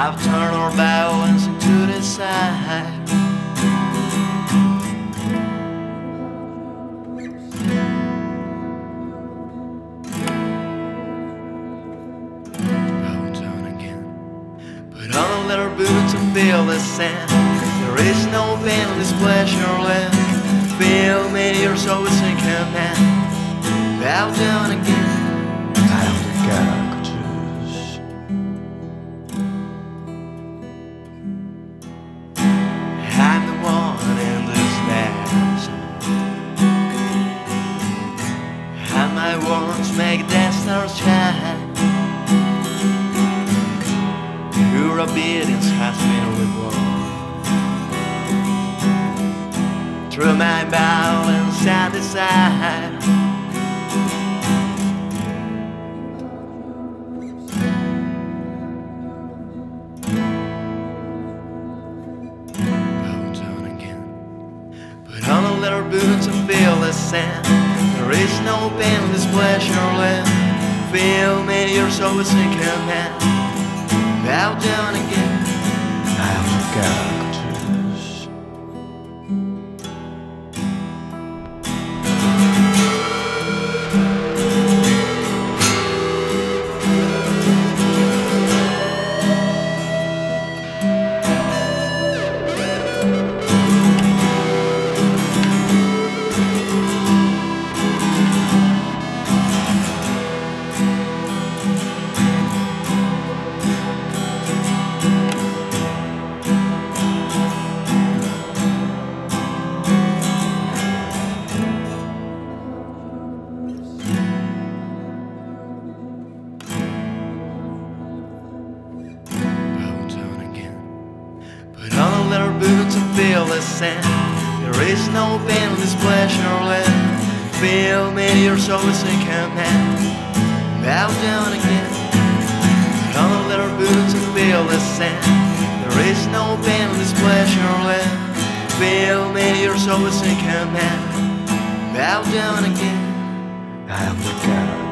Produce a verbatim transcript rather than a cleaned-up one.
I've turned our balance into the side. Bow down again. Put on leather boots and feel the sand. There is no pain in this pleasure land. Feel me, your soul is in command. Bow down again. I am the God. I'm the one in this mess, and my words make the stars shine. Your obedience has been rewarded through my balance and desire. Leather boots and feel the sand. There is no pain in this pleasure land. Feel me, your soul is in command. Bow down again. I am the God. Leather boots and feel the sand. There is no pain in this pleasure land. Feel me, your soul is in command. Bow down again. Put on the leather boots and feel the sand. There is no pain in this pleasure land. Feel me, your soul is in command. Bow down again. I am the God.